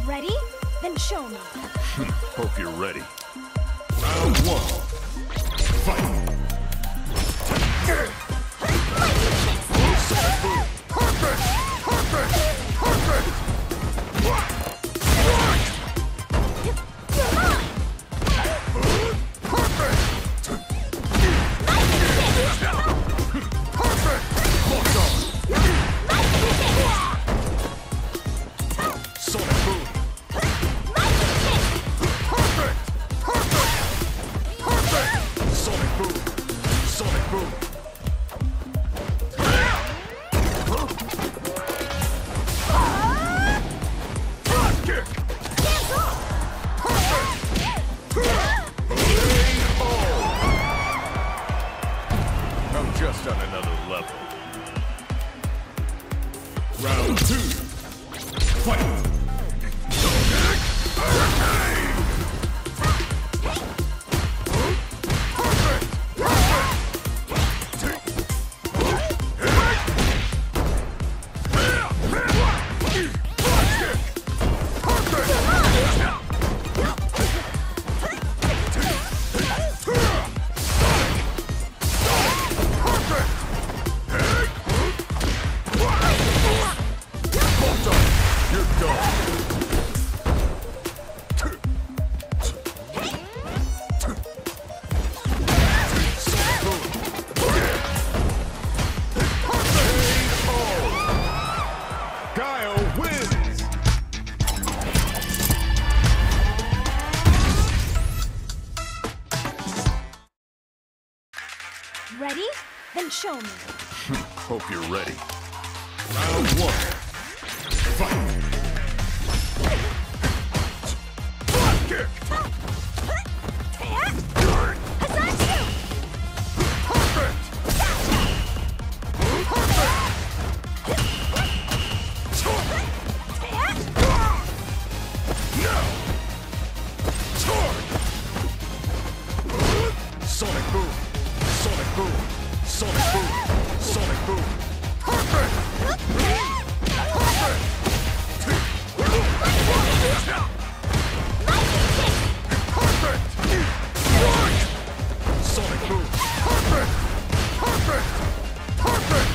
Ready? Then show me. Hope you're ready. Round one. Fight! Perfect! Perfect! Perfect! Just on another level. Round two. Fight! Ready? Then show me. Hope you're ready. Round one. Fight! Kick! Sonic boom! Sonic boom! Sonic boom! Sonic boom! Perfect! Perfect! Perfect! Sonic boom! Perfect! Perfect! Perfect!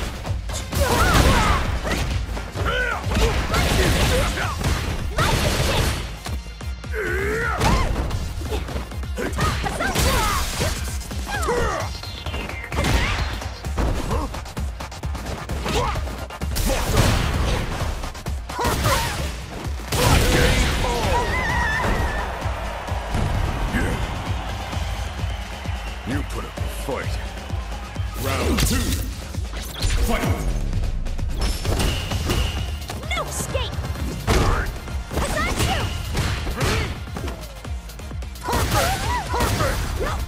You put up a fight. Round two. Fight! No escape! Perfect! Perfect!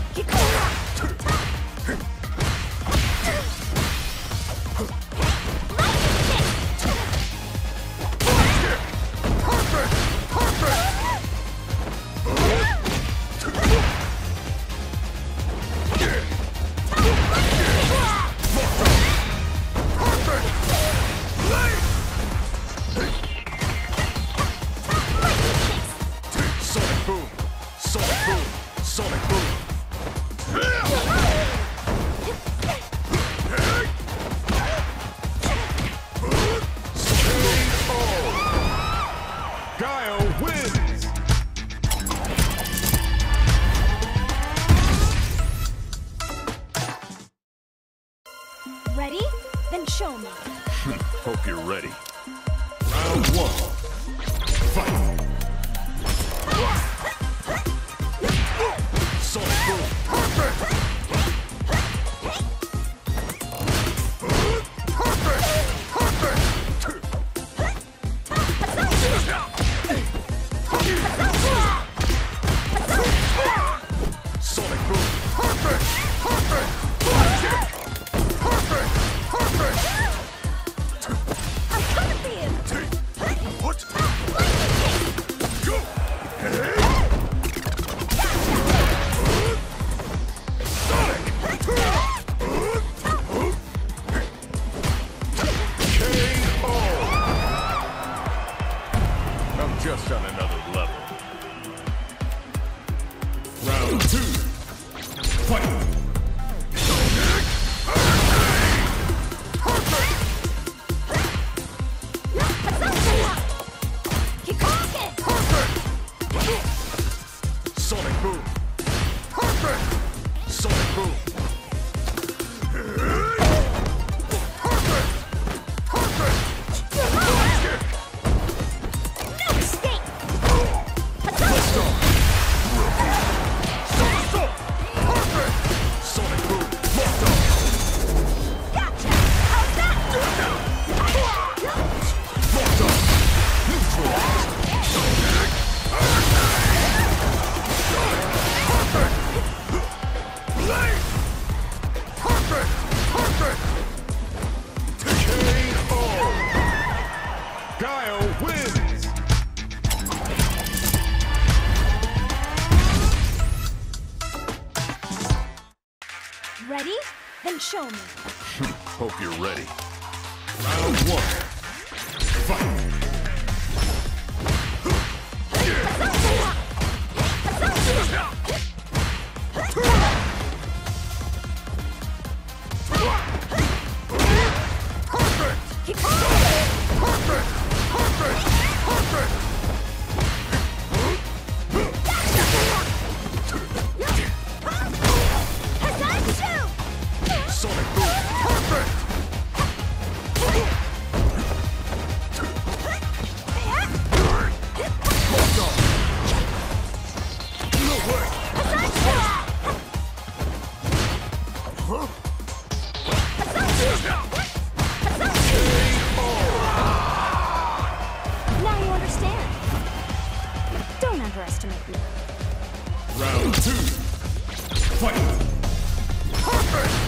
Sonic boom! Sonic boom! Sonic boom! Guile wins! Ready? Then show me. Hope you're ready. Round one. Fight! Sonic boom! Perfect! Sonic boom! Perfect! Perfect! Perfect! Perfect! I'm coming for you! What? me. Hope you're ready. Round one. Fight. Sonic boom. Perfect. Hold on. No way. Now you understand. Don't underestimate me. Round two. Fight. Perfect!